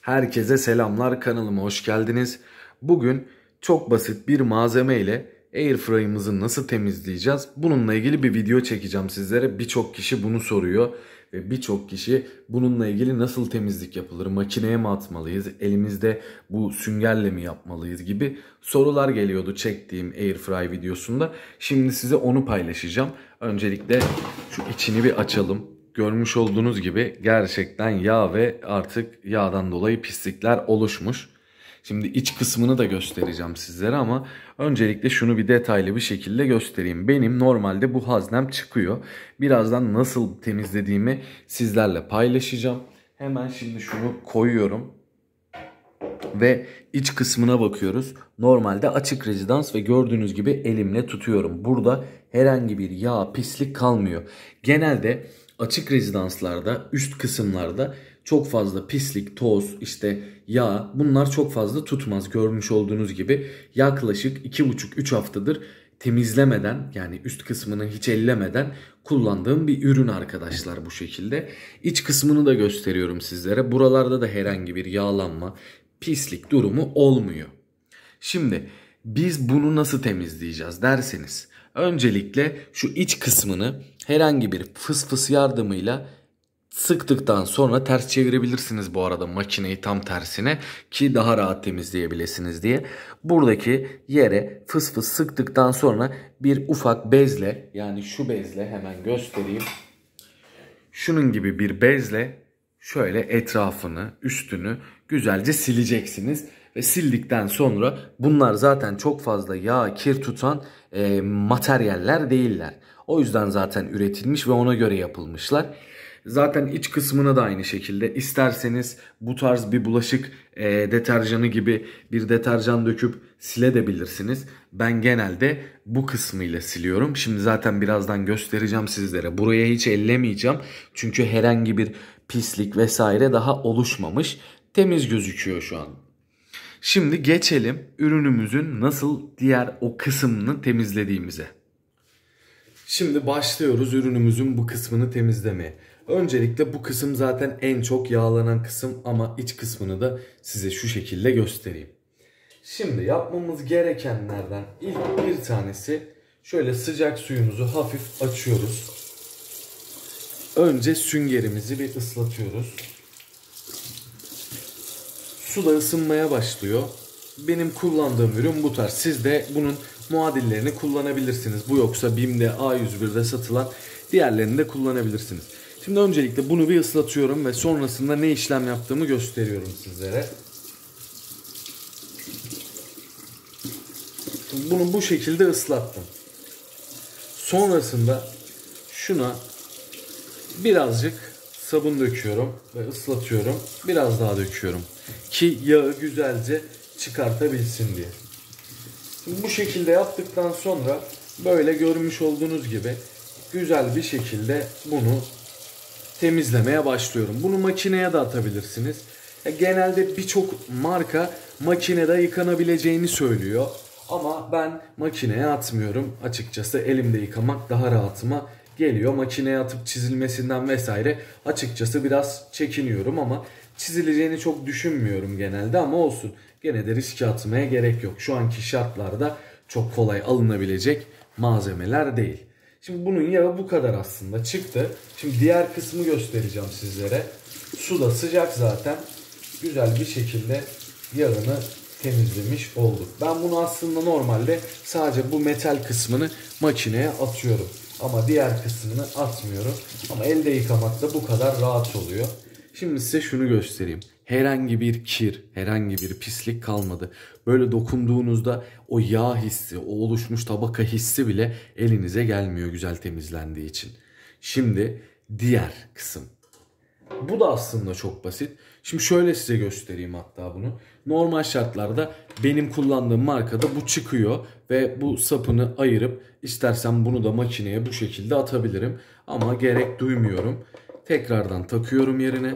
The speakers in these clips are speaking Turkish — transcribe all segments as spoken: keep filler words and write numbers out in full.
Herkese selamlar, kanalıma hoş geldiniz. Bugün çok basit bir malzeme ile Airfryer'ımızı nasıl temizleyeceğiz? Bununla ilgili bir video çekeceğim sizlere. Birçok kişi bunu soruyor ve birçok kişi bununla ilgili nasıl temizlik yapılır? Makineye mi atmalıyız? Elimizde bu süngerle mi yapmalıyız gibi sorular geliyordu çektiğim Airfryer videosunda. Şimdi size onu paylaşacağım. Öncelikle şu içini bir açalım. Görmüş olduğunuz gibi gerçekten yağ ve artık yağdan dolayı pislikler oluşmuş. Şimdi iç kısmını da göstereceğim sizlere ama öncelikle şunu bir detaylı bir şekilde göstereyim. Benim normalde bu haznem çıkıyor. Birazdan nasıl temizlediğimi sizlerle paylaşacağım. Hemen şimdi şunu koyuyorum. Ve iç kısmına bakıyoruz. Normalde açık rezidans ve gördüğünüz gibi elimle tutuyorum. Burada herhangi bir yağ, pislik kalmıyor. Genelde açık rezidanslarda, üst kısımlarda çok fazla pislik, toz, işte yağ, bunlar çok fazla tutmaz. Görmüş olduğunuz gibi yaklaşık iki buçuk üç haftadır temizlemeden, yani üst kısmını hiç ellemeden kullandığım bir ürün arkadaşlar bu şekilde. İç kısmını da gösteriyorum sizlere. Buralarda da herhangi bir yağlanma, pislik durumu olmuyor. Şimdi biz bunu nasıl temizleyeceğiz derseniz, öncelikle şu iç kısmını herhangi bir fıs fıs yardımıyla sıktıktan sonra ters çevirebilirsiniz bu arada makineyi tam tersine ki daha rahat temizleyebilirsiniz diye. Buradaki yere fıs fıs sıktıktan sonra bir ufak bezle, yani şu bezle hemen göstereyim. Şunun gibi bir bezle şöyle etrafını, üstünü güzelce sileceksiniz. Ve sildikten sonra bunlar zaten çok fazla yağ, kir tutan e, materyaller değiller. O yüzden zaten üretilmiş ve ona göre yapılmışlar. Zaten iç kısmına da aynı şekilde isterseniz bu tarz bir bulaşık e, deterjanı gibi bir deterjan döküp silebilirsiniz. Ben genelde bu kısmıyla siliyorum. Şimdi zaten birazdan göstereceğim sizlere. Buraya hiç ellemeyeceğim. Çünkü herhangi bir pislik vesaire daha oluşmamış. Temiz gözüküyor şu an. Şimdi geçelim ürünümüzün nasıl diğer o kısmını temizlediğimize. Şimdi başlıyoruz ürünümüzün bu kısmını temizlemeye. Öncelikle bu kısım zaten en çok yağlanan kısım ama iç kısmını da size şu şekilde göstereyim. Şimdi yapmamız gerekenlerden ilk bir tanesi, şöyle sıcak suyumuzu hafif açıyoruz. Önce süngerimizi bir ıslatıyoruz. Su da ısınmaya başlıyor. Benim kullandığım ürün bu tarz. Siz de bunun muadillerini kullanabilirsiniz. Bu yoksa BİM'de, A yüz bir'de satılan diğerlerini de kullanabilirsiniz. Şimdi öncelikle bunu bir ıslatıyorum ve sonrasında ne işlem yaptığımı gösteriyorum sizlere. Bunu bu şekilde ıslattım. Sonrasında şuna birazcık sabun döküyorum ve ıslatıyorum. Biraz daha döküyorum ki yağı güzelce çıkartabilsin diye. Şimdi bu şekilde yaptıktan sonra böyle görmüş olduğunuz gibi güzel bir şekilde bunu temizlemeye başlıyorum. Bunu makineye de atabilirsiniz. Genelde birçok marka makinede yıkanabileceğini söylüyor. Ama ben makineye atmıyorum. Açıkçası elimde yıkamak daha rahatıma geliyor. Makineye atıp çizilmesinden vesaire açıkçası biraz çekiniyorum ama çizileceğini çok düşünmüyorum genelde, ama olsun. Gene de riske atmaya gerek yok. Şu anki şartlarda çok kolay alınabilecek malzemeler değil. Şimdi bunun yağı bu kadar aslında çıktı. Şimdi diğer kısmı göstereceğim sizlere. Su da sıcak zaten. Güzel bir şekilde yağını temizlemiş olduk. Ben bunu aslında normalde sadece bu metal kısmını makineye atıyorum. Ama diğer kısmını atmıyorum. Ama elde yıkamak da bu kadar rahat oluyor. Şimdi size şunu göstereyim. Herhangi bir kir, herhangi bir pislik kalmadı. Böyle dokunduğunuzda o yağ hissi, o oluşmuş tabaka hissi bile elinize gelmiyor güzel temizlendiği için. Şimdi diğer kısım. Bu da aslında çok basit. Şimdi şöyle size göstereyim hatta bunu. Normal şartlarda benim kullandığım markada bu çıkıyor ve bu sapını ayırıp istersen bunu da makineye bu şekilde atabilirim. Ama gerek duymuyorum. Tekrardan takıyorum yerine.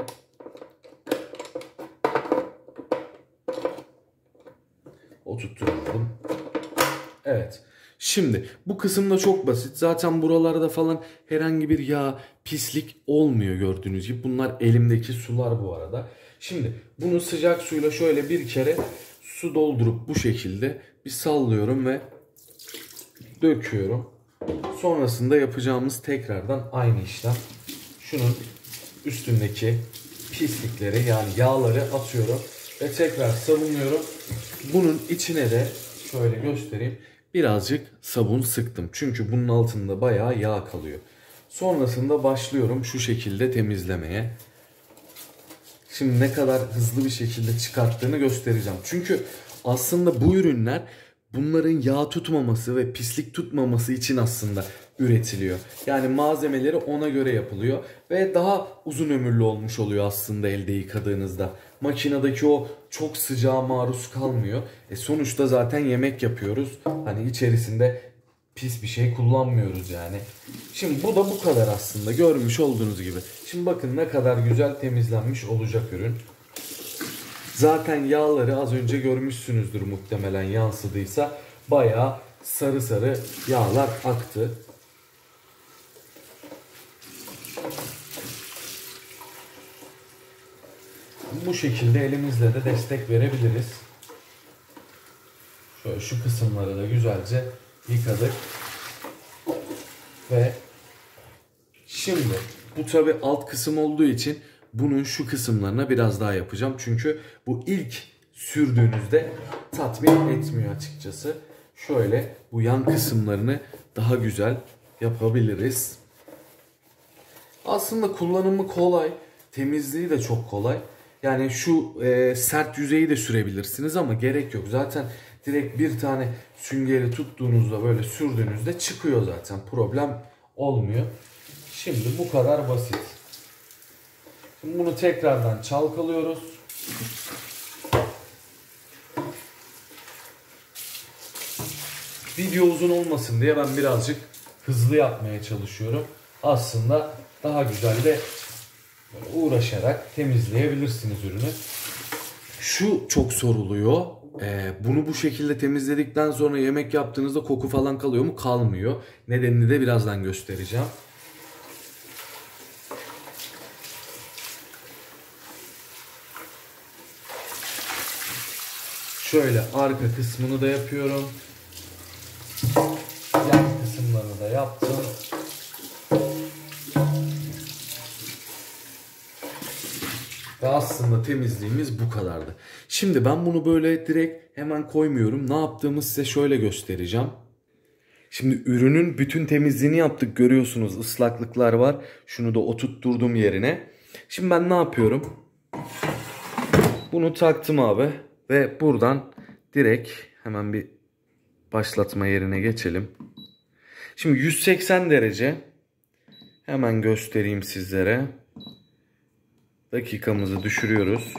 Oturtturalım. Evet. Şimdi bu kısımda çok basit. Zaten buralarda falan herhangi bir yağ, pislik olmuyor gördüğünüz gibi. Bunlar elimdeki sular bu arada. Şimdi bunu sıcak suyla şöyle bir kere su doldurup bu şekilde bir sallıyorum ve döküyorum. Sonrasında yapacağımız tekrardan aynı işlem. Şunun üstündeki pislikleri yani yağları atıyorum ve tekrar sabunluyorum. Bunun içine de şöyle göstereyim. Birazcık sabun sıktım. Çünkü bunun altında bayağı yağ kalıyor. Sonrasında başlıyorum şu şekilde temizlemeye. Şimdi ne kadar hızlı bir şekilde çıkarttığını göstereceğim. Çünkü aslında bu ürünler bunların yağ tutmaması ve pislik tutmaması için aslında üretiliyor. Yani malzemeleri ona göre yapılıyor ve daha uzun ömürlü olmuş oluyor aslında elde yıkadığınızda. Makinedeki o çok sıcağa maruz kalmıyor. E sonuçta zaten yemek yapıyoruz. Hani içerisinde pis bir şey kullanmıyoruz yani. Şimdi bu da bu kadar aslında görmüş olduğunuz gibi. Şimdi bakın ne kadar güzel temizlenmiş olacak ürün. Zaten yağları az önce görmüşsünüzdür muhtemelen yansıdıysa. Bayağı sarı sarı yağlar aktı. Bu şekilde elimizle de destek verebiliriz. Şöyle şu kısımları da güzelce yıkadık. Ve şimdi bu tabi alt kısım olduğu için bunun şu kısımlarına biraz daha yapacağım. Çünkü bu ilk sürdüğünüzde tatmin etmiyor açıkçası. Şöyle bu yan kısımlarını daha güzel yapabiliriz. Aslında kullanımı kolay. Temizliği de çok kolay. Yani şu e, sert yüzeyi de sürebilirsiniz ama gerek yok. Zaten direkt bir tane süngeri tuttuğunuzda böyle sürdüğünüzde çıkıyor zaten. Problem olmuyor. Şimdi bu kadar basit. Şimdi bunu tekrardan çalkalıyoruz. Video uzun olmasın diye ben birazcık hızlı yapmaya çalışıyorum. Aslında daha güzel de uğraşarak temizleyebilirsiniz ürünü. Şu çok soruluyor. Ee, bunu bu şekilde temizledikten sonra yemek yaptığınızda koku falan kalıyor mu? Kalmıyor. Nedenini de birazdan göstereceğim. Şöyle arka kısmını da yapıyorum. Yan kısımlarını da yaptım. Ve aslında temizliğimiz bu kadardı. Şimdi ben bunu böyle direkt hemen koymuyorum. Ne yaptığımı size şöyle göstereceğim. Şimdi ürünün bütün temizliğini yaptık. Görüyorsunuz ıslaklıklar var. Şunu da oturtturdum yerine. Şimdi ben ne yapıyorum? Bunu taktım abi. Ve buradan direkt hemen bir başlatma yerine geçelim. Şimdi yüz seksen derece hemen göstereyim sizlere. Dakikamızı düşürüyoruz.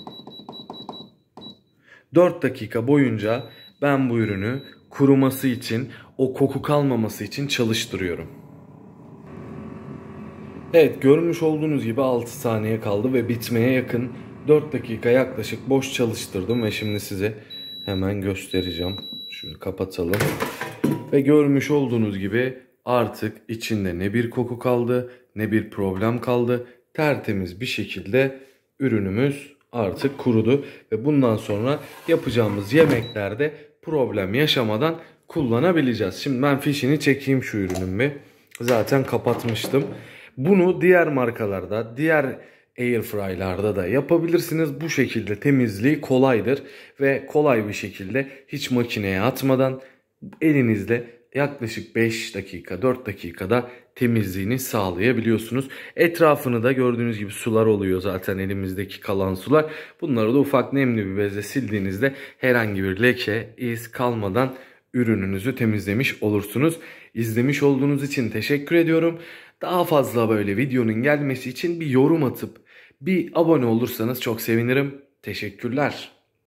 dört dakika boyunca ben bu ürünü kuruması için, o koku kalmaması için çalıştırıyorum. Evet, görmüş olduğunuz gibi altı saniye kaldı ve bitmeye yakın. dört dakika yaklaşık boş çalıştırdım ve şimdi size hemen göstereceğim. Şunu kapatalım. Ve görmüş olduğunuz gibi artık içinde ne bir koku kaldı, ne bir problem kaldı. Tertemiz bir şekilde ürünümüz artık kurudu ve bundan sonra yapacağımız yemeklerde problem yaşamadan kullanabileceğiz. Şimdi ben fişini çekeyim şu ürünün bir. Zaten kapatmıştım. Bunu diğer markalarda, diğer Airfry'larda da yapabilirsiniz. Bu şekilde temizliği kolaydır ve kolay bir şekilde hiç makineye atmadan elinizle yaklaşık beş dakika, dört dakikada temizliğini sağlayabiliyorsunuz. Etrafını da gördüğünüz gibi sular oluyor zaten, elimizdeki kalan sular. Bunları da ufak nemli bir bezle sildiğinizde herhangi bir leke, iz kalmadan ürününüzü temizlemiş olursunuz. İzlemiş olduğunuz için teşekkür ediyorum. Daha fazla böyle videonun gelmesi için bir yorum atıp bir abone olursanız çok sevinirim. Teşekkürler.